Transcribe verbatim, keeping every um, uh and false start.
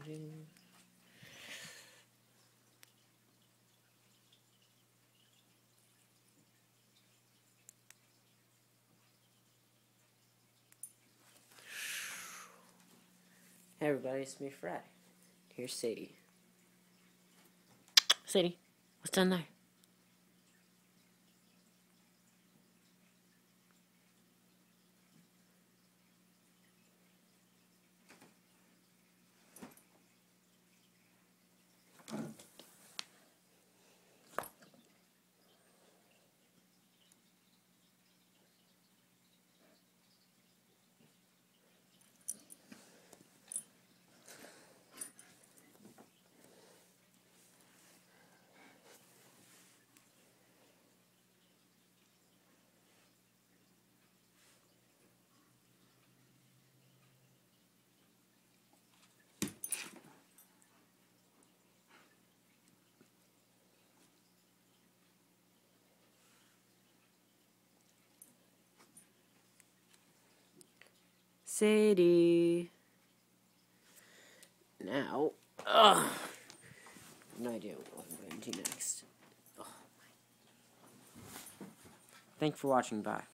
Hey everybody, it's me, Fred. Here's Sadie. Sadie, what's down there? Sadie. Now, ugh, no idea what I'm going to do next. Ugh. Thanks for watching. Bye.